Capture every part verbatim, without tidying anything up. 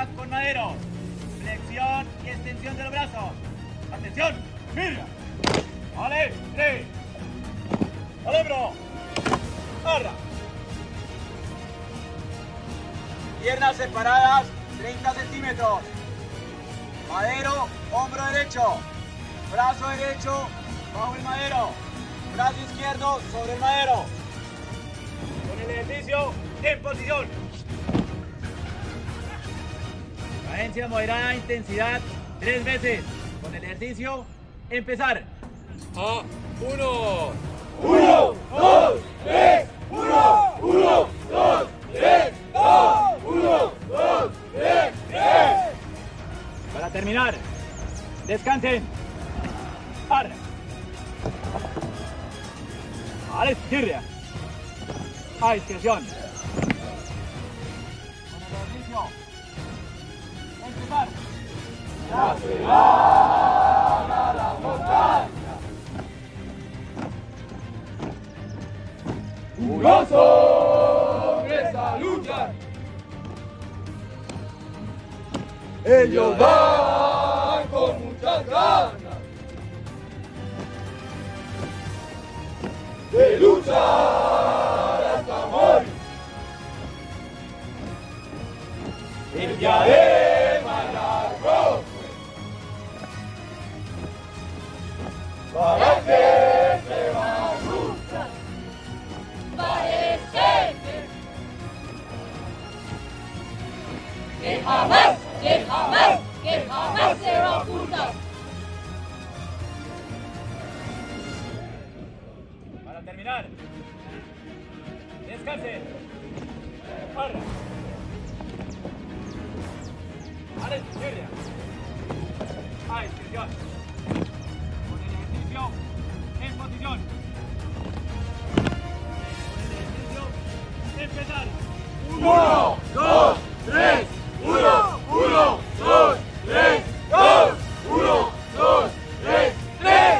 Arra con Madero. Flexión y extensión de los brazos. Atención, mira. Vale, tres. Al hombro. Arra. Piernas separadas, treinta centímetros. Madero, hombro derecho. Brazo derecho bajo el madero. Brazo izquierdo sobre el madero. Con el ejercicio en posición. Cadencia moderada, intensidad, tres veces. Con el ejercicio, empezar. A uno. Uno, dos, tres. Uno, uno, dos, tres. Dos, uno, dos, tres, tres. Para terminar, descansen. Arra. A la izquierda. A discreción. Con el ejercicio. Empezar. Ya se van a la montaña. Unos hombres a luchar. Ellos van con muchas ganas de luchar hasta morir. El diadema largo fue para que se va a luchar. Parece que jamás, que jamás, que jamás se va a ocultar. Para terminar, descansen. Arra. A la izquierda. A discreción. Con el ejercicio en posición. Con el ejercicio, empezar. Uno, dos, tres. Uno, uno, dos, tres. Dos, uno, dos, tres, tres.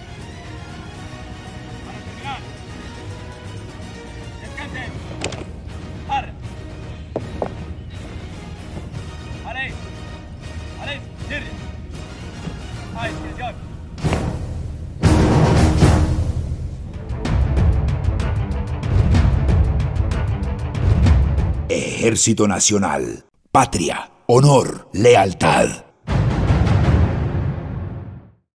Para terminar, descansen. Arra. Vale. Vale, cierre. A discreción. Ejército Nacional. Patria, honor, lealtad.